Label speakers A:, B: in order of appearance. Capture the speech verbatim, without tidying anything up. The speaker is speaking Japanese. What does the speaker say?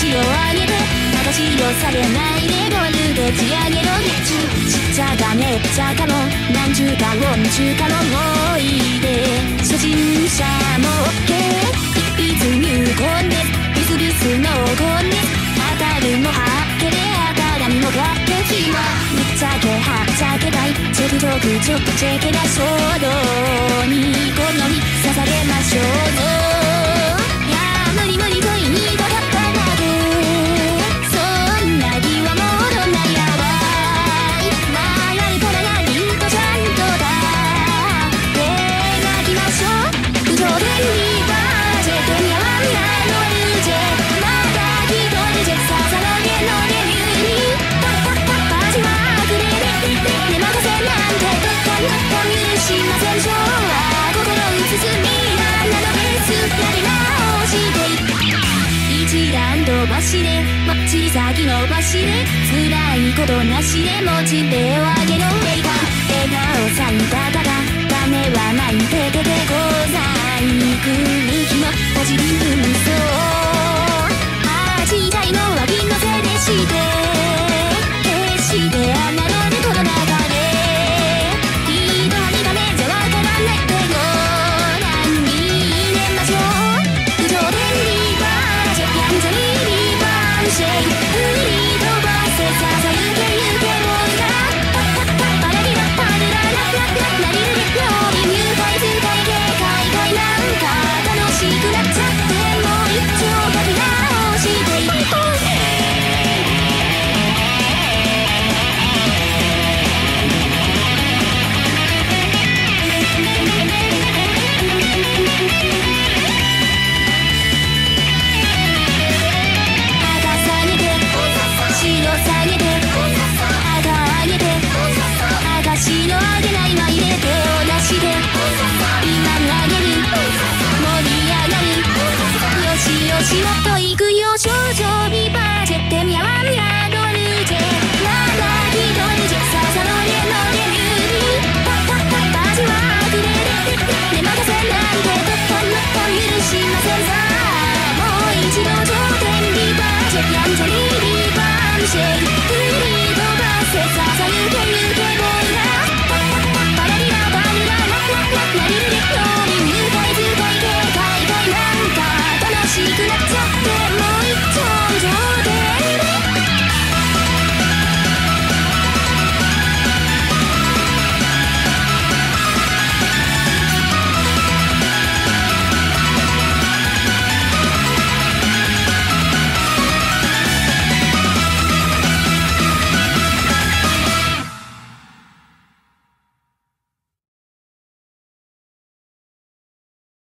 A: 形を上げて形を下げないでゴールで地上げろ月中しっちゃかめっちゃかも何十かをんちゅうかもおいで初心者も OK 一筆入魂ですビスビス濃厚です当たるもはっけで当たらみもがってきはぶっちゃけはっちゃけたいちょくちょくちょっとチェケだ衝動に好み捧げましょうぞいや無理無理と言いたかっただけそんな気はもうどんなやばいまあやるからやりんとちゃんとだ描きましょう不条件にバージェ手に合わんやのルージェまた一人じゃささのげのレビューにパッパッパッパチはくれでで任せなんてかんかん許しません昭和心移すみんなのベースやり直して一段飛ばしでまっちり先伸ばしで辛いことなしでモチベを上げろ笑顔笑顔咲いた方